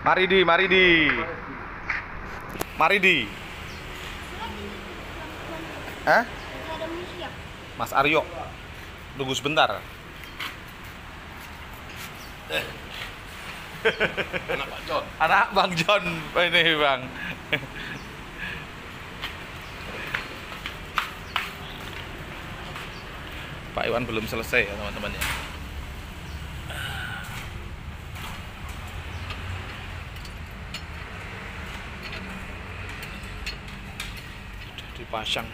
Mari di, mari di. Mari di. Hah? Mas Aryo. Tunggu sebentar. Anak Pak John. Anak Bang John ini, Bang. Pak Iwan belum selesai ya, teman-teman ya. Sudah dipasang.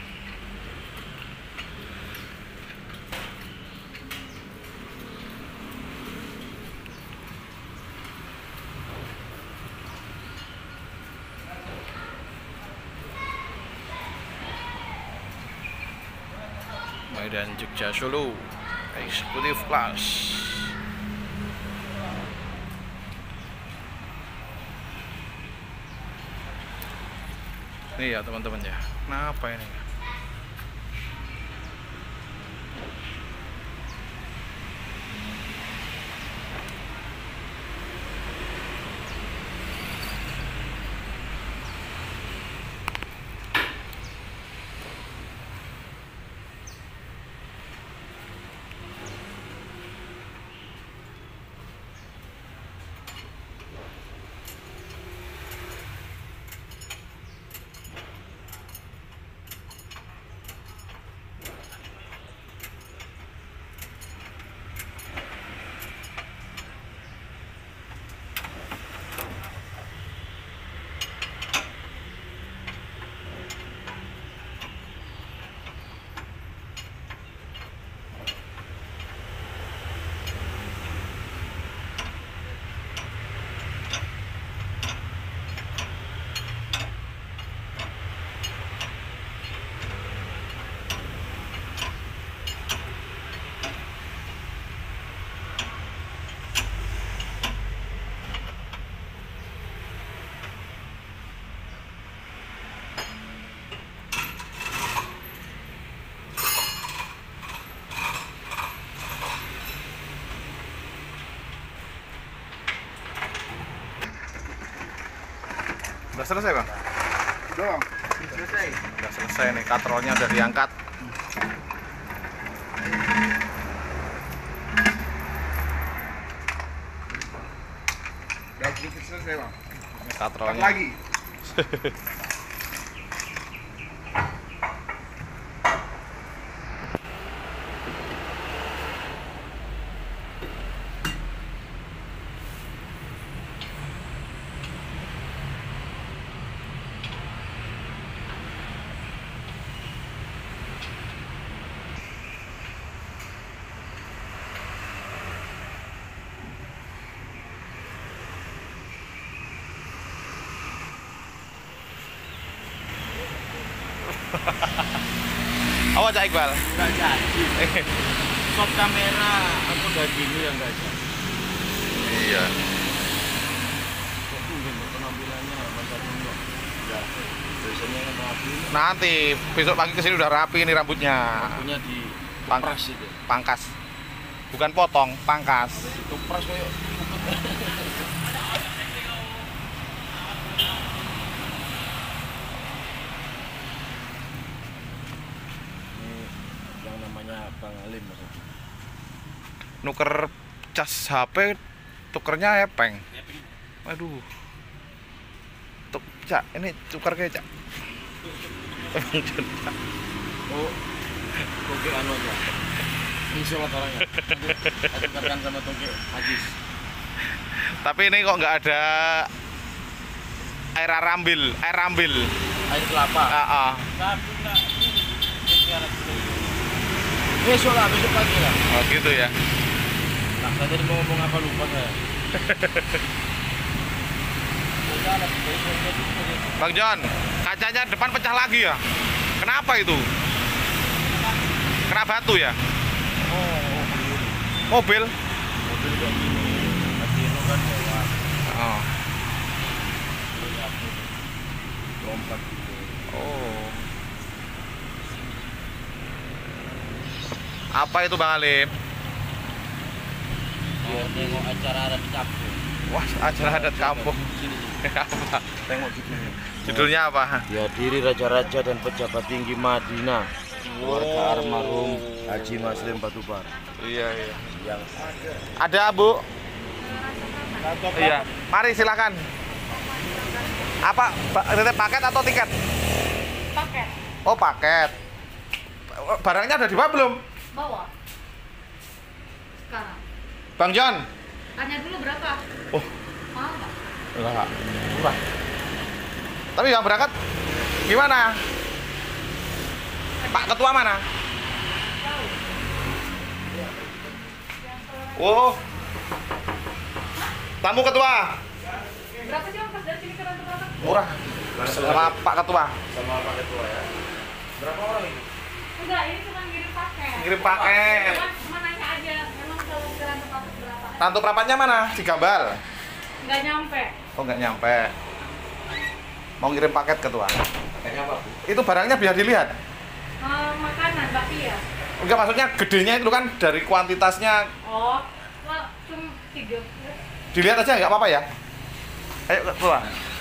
Medan Jogja Solo Executive Class. Ini ya teman-teman ya. Kenapa ini? Udah selesai, Bang? Udah, selesai. Udah selesai nih, katrolnya udah diangkat. Udah sedikit selesai, Bang. Ini katrolnya. Lagi. Apa Cak Iqbal? Nggak jadi. Stop kamera, aku udah gini ya nggak jadi. Iya. Kok mungkin penampilannya masa dulu? Ya, biasanya kan rapi. Nanti besok pagi kesini udah rapi nih rambutnya. Punya di Pang- pras itu. Pangkas. Bukan potong, pangkas. Itu pras kayak ini yang namanya Bang Alim maksudnya. Nuker cas HP, tukernya epeng. Waduh. Tuk, Cak, ini tukar kayak Cak. Emang John, Cak. Oh, toke anu aja. Ini sholat orangnya. Aku tukarkan sama toke Ajis. Tapi ini kok nggak ada air rambil, air rambil. Air kelapa. Tapi enggak. Besok lah, besok pagi lah. Oh gitu ya. Nah, saya tadi mau ngomong apa lupa saya. Bang John, kacanya depan pecah lagi ya? Kenapa itu? Kena batu ya? Oh, Mobil? mobil kayak gini. Tapi itu kan lewat. Oh. Lompat gitu. Oh. Apa itu Bang Alim? Biar nengok acara adat kampung. Wah, acara adat kampung. Sini. Apa? Tengok judulnya. Judulnya apa? Dihadiri raja-raja dan pejabat tinggi Madinah. Keluarga almarhum Haji Maslim Batubara. Iya, iya. Yang Ada, Bu? Iya. Mari silakan. Apa? Paket atau tiket? Paket. Oh, paket. Barangnya udah dibawa belum? Bawa. Sekarang. Bang John. Tanya dulu berapa? Oh, Mahal nggak? enggak. Murah. Tapi yang berangkat gimana? Pak Ketua mana? Tahu. Oh. Tamu Ketua. Berapa sih ongkos dari sini ke Rantau Prapat? Murah. Sama Pak Ketua. sama Pak Ketua ya. Berapa orang ini? Enggak, ini cuma ngirim paket. Ngirim paket. Cuma nanya aja, memang kalau ke Rantau Prapat berapa? Rantau Prapatnya mana? Cigambal. Nggak nyampe. Oh, nggak nyampe. Mau ngirim paket Ketua. Kayaknya apa, Bu? Itu barangnya biar dilihat. Makanan, bakpia. Enggak, maksudnya gedenya itu kan dari kuantitasnya. Oh, wah, cuma 3. Dilihat aja nggak apa-apa ya. Ayo Ketua.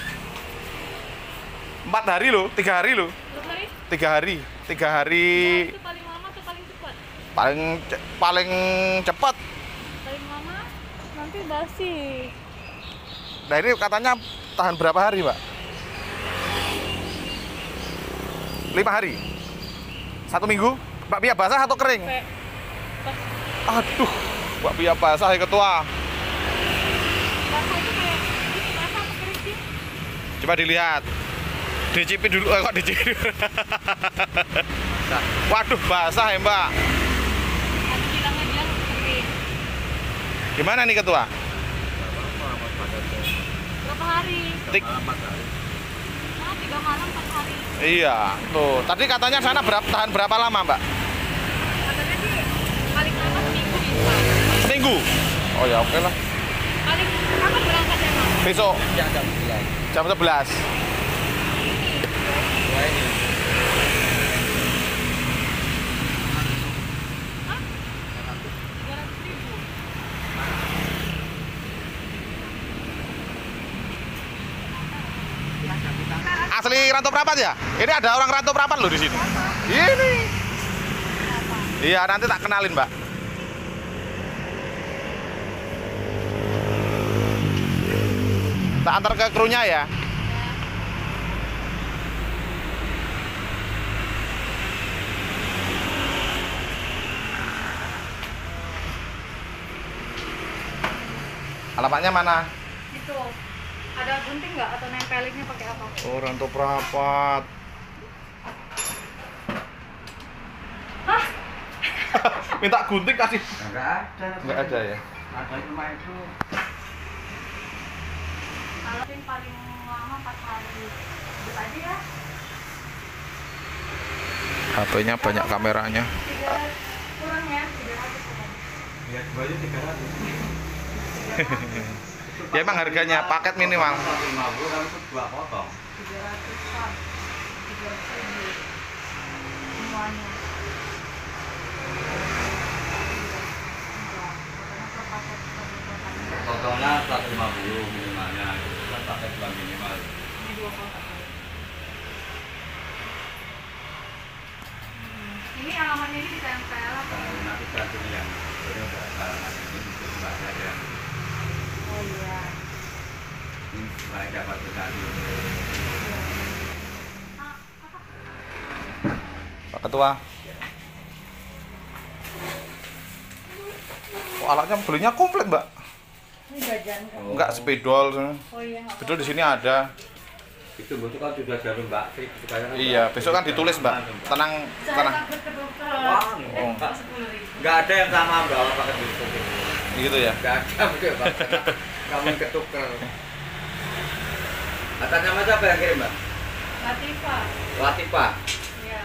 4 hari loh, 3 hari loh. Berapa hari? 3 hari. 3 hari Itu paling lama atau paling cepat? paling cepat. Paling lama nanti basi. Nah, ini katanya tahan berapa hari, Mbak? 5 hari. 1 minggu. Bakpia basah atau kering? Sampai Aduh, bakpia basah ya Ketua. basah itu kayak ini basah apa kering sih? Coba dilihat. Dicipin dulu, kok dicipin dulu. Waduh, basah ya Mbak. Tadi bilangnya dia kering. Gimana nih Ketua? Berapa hari? Tik. Nah, 3 malam 4 hari. Iya, tuh. Tadi katanya sana tahan berapa lama Mbak? Katanya sih paling lama seminggu bisa. Seminggu. Oh ya, oke lah. Paling kapan berangkatnya Mas? Besok Yang jam 9. jam 11. Dua ini. Hah? 300.000. Asli Rantau Prapat ya? Ini ada orang Rantau Prapat loh di sini. Ini. Iya, nanti tak kenalin, Mbak. Tak antar ke krunya ya. Alamatnya mana? Itu. Ada gunting nggak atau nempelinnya pakai apa? Oh, Rantau Prapat. Hah? Minta gunting kasih. Enggak ada. Enggak ada ya. Ada cuma itu. Kalau yang paling lama 4 hari. Sebut aja ya. HP-nya banyak kameranya. 3 kurang ya, 300 kurang. Ya, baju 300. Ya emang harganya paket minimal. 150 kalau itu 2 potong. 300-an. 300.000. Semuanya. Enggak, pokoknya per paket satu kotak. Potongnya 150 minimalnya. Itu kan paket 2 minimal. Ini 2 kotak. Ini alamatnya ini ditempel apa? Nah, nanti ganti yang ini udah sekarang ini bisa dibaca aja. Oh iya. Ini mulai dapat sekali. Pak Ketua. Oh, alatnya belinya komplit, Mbak. Ini jajan kan? Enggak spidol. Oh iya. nggak Spidol di sini ada. Itu besok kan sudah jarum Mbak Fik. Iya, besok kan ditulis, Mbak. Tenang, apa-apa. Saya tenang. takut ke dokter. Wah, Oh. 10.000. Nggak ada yang sama bawa pakai besok. Gitu ya. Nggak ada udah Mbak. Kamu ketuker. Atas nama siapa yang kirim Mbak? Latifah. Latifah. Iya.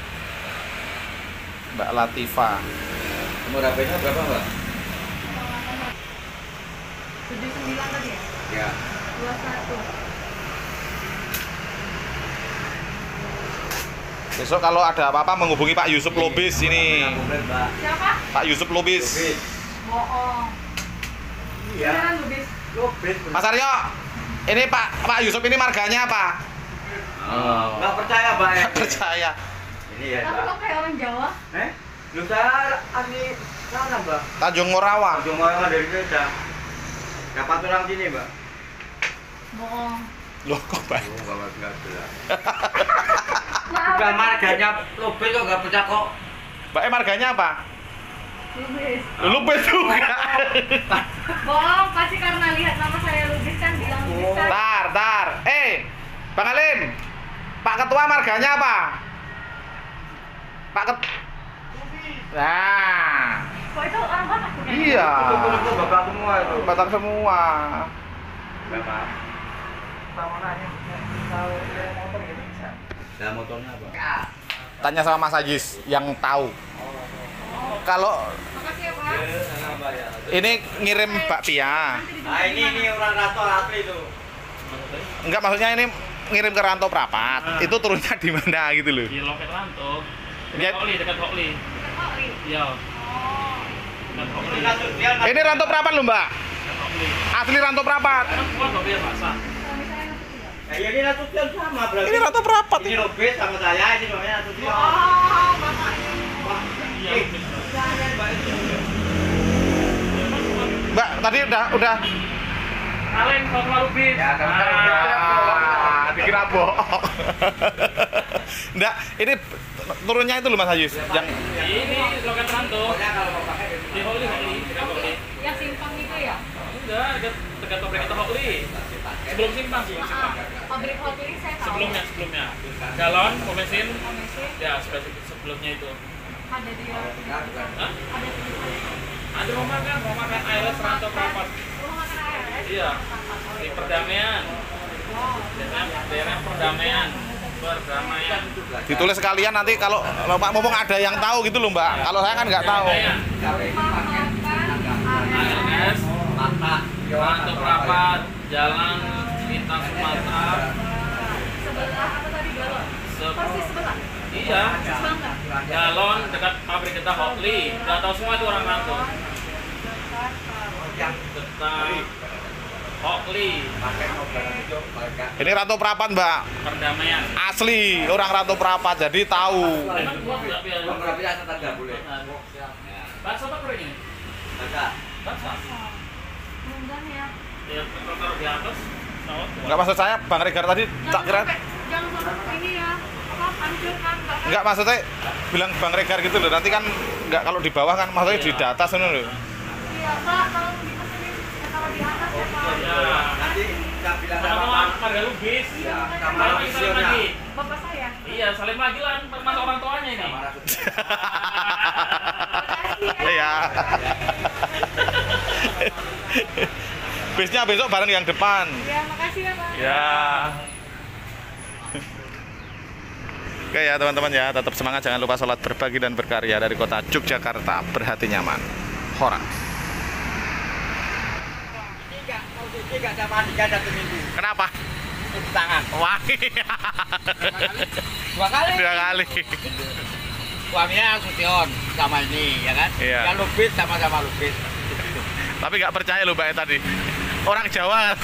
Mbak Latifa. Nomor HP-nya berapa Mbak? 79 tadi ya? Ya. 21. Besok kalau ada apa-apa menghubungi Pak Yusuf Lubis ini. Komplit Mbak. Siapa? Pak Yusuf Lubis. Lubis. Bohong. Beneran lubis. Lobes. Mas Aryo, ini Pak Yusuf ini marganya apa? Nggak percaya, Mbak. Nggak percaya. Ini ya, Tapi Mbak. kok kayak orang Jawa? Lu saya asli sana, Mbak. Tanjung Morawa. Langsung orang dari Jogja. Dapat orang sini, Mbak. Bohong. Loh kok Pak? Oh, Bapak nggak jelas. Maaf. Udah marganya lobes kok nggak percaya kok. Mbak marganya apa? Lubis. Lupis juga. Bohong, pasti karena lihat nama saya lubis kan bilang lubis kan. Tar. Bang Alim. Pak Ketua marganya apa? Pak Ket. Nah, Kok itu orang Batak punya? iya. Itu Bapak semua itu. Batak semua. Bapak. Nah, motornya apa? Tanya sama Mas Ajis yang tahu. Kalau Makasih ya, Pak. ini ngirim bakpia. Nah, ini orang Rato asli itu. Enggak, maksudnya ini ngirim ke Ranto Prapat. Itu turunnya di mana gitu loh. Di loket Ranto. Ya. Dekat Hokli. Oh, iya. Iya. Dekat Hokli. Ini Ranto Prapat loh, Mbak. Dekat Hokli. Asli Ranto Prapat. Kan semua mobil basah. Kalau misalnya nanti tidak. Nah, ini Nasution sama berarti. Ini Ranto Prapat. Ini lobes sama saya, ini namanya Nasution. Oh, bapaknya. Iya. Mbak, tadi udah Kaleng sama Lubis. Ya, kan dikira bohong. Enggak, ini turunnya itu loh Mas Ajis. Yang Ini loket Ranto. Pokoknya kalau mau pakai Di Hokli. Dekat Hokli. Yang simpang itu ya? Enggak, dekat pabrik itu Hokli. Sebelum simpang. Pabrik hotel ini saya tahu. Sebelumnya. Galon, pom bensin. Komesin Ya, sebelumnya itu. ada dia. Hah? Ada tulisannya. Ada mau makan Ailes Ranto Prapat. Rumah makan ARS? Iya. Di Perdamaian. Wow. Daerah Perdamaian. ditulis sekalian nanti kalau Pak ngomong ada yang tahu gitu loh Mbak. Kalau saya kan nggak tahu. Rumah makan ARS. ALS Ranto Prapat, Jalan Bintang Sumatera. Sebelah apa tadi galon? Persis sebelah. Iya. Persis banget. Galon dekat pabrik kita Hokli. Udah tahu semua itu orang Ranto. Dekat Hokli. Ini Ranto Prapat Mbak. Perdamaian. Asli orang Ranto Prapat jadi tahu. Memang gua enggak biar. boleh. Bakso apa kering ini? Bakso. Mudah ya. Ya, taruh di atas. Sawat. Enggak, maksud saya Bang Regar tadi tak kira. Jangan sampai ini ya. Apa hancurkan Bapak. Enggak, maksudnya bilang Bang Regar gitu loh. Nanti kan enggak kalau di bawah kan maksudnya di atas ini loh. Iya, Pak, kalau dipesenin ya kalau di atas ya, Pak. Ya. Nanti kita bilang Sama pada Lubis. Iya, sama Salim Rasionya. lagi. Bapak saya. Iya, salim lagi lah termasuk orang tuanya ini. Makasih ya. Iya. Bisnya besok bareng yang depan. Ya, makasih ya, Pak. Ya. Oke ya teman-teman ya, tetap semangat, jangan lupa sholat, berbagi dan berkarya. Dari kota Yogyakarta, berhati nyaman. Horas. Tiga sama tiga 1 minggu. Kenapa? Cuci tangan. Wah. 2 kali. 2 kali. Suaminya Sution sama ini, ya kan? Iya. Yang lubis sama-sama lubis. Tapi nggak percaya loh Mbak tadi. Orang Jawa.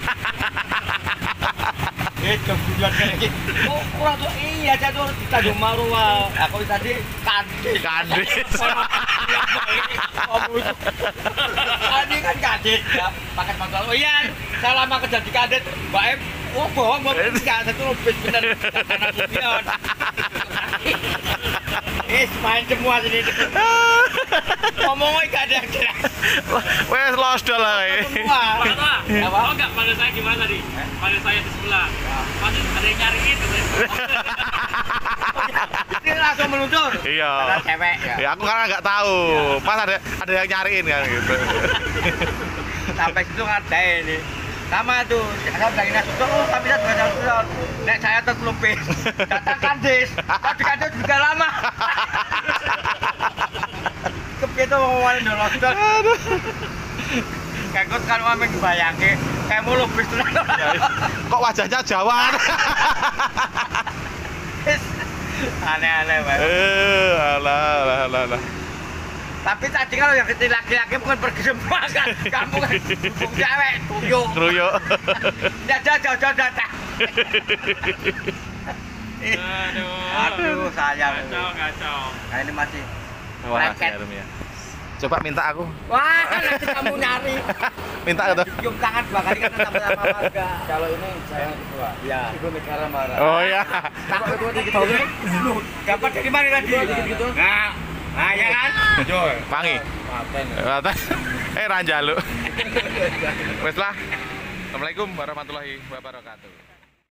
Itu bulan kayak oh, kurang tuh iya saya tuh di Tanjung Marua. Aku tadi kadis. Kadis. Tadi kan kadis ya, pakai motor. Oh iya, saya lama kerja di kadis. Mbak Em, oh bohong, enggak satu lubis bener. Karena Sution. Main semua sini. Ngomongnya gak ada yang jelas. Wes los dah lah. Semua. Pak Ketua, Apa? tau nggak pada saya gimana tadi? Pada saya di sebelah. Pasti ada yang nyariin. Ini langsung meluncur. Iya. Karena cewek ya. Ya aku karena nggak tahu. Pas ada yang nyariin kan gitu. Sampai situ ada ini. Sama tuh, saya bilang ini sudah, oh tapi saya juga sudah. Nek saya terlupis, datang kandis, tapi kandis juga lama. Kepitu ngomongin dulu sudah. Kekut kan mami kebayangin, kayak mau lupis tuh. Kok wajahnya Jawa? Aneh-aneh banget. Alah. Tapi tadi kalau yang kecil laki-laki bukan pergi semua kan. Kamu kan dukung cewek, tuyuk. Kruyuk. Ya jauh datang. Aduh, sayang. Kacau. Nah, ini masih. Wah, Lengket. jarum ya. Coba minta aku. Wah, nanti kamu nyari. Minta aku. Cium tangan 2 kali kan sama-sama warga. Kalau ini saya ketua. Ya. Ibu negara marah. Oh ya. Takut itu dikit-dikit. Dapat dari mana tadi? Gitu. Nah, ya kan? Joy. Pangi. Paten. Ranjalu. Wes lah. Assalamualaikum warahmatullahi wabarakatuh.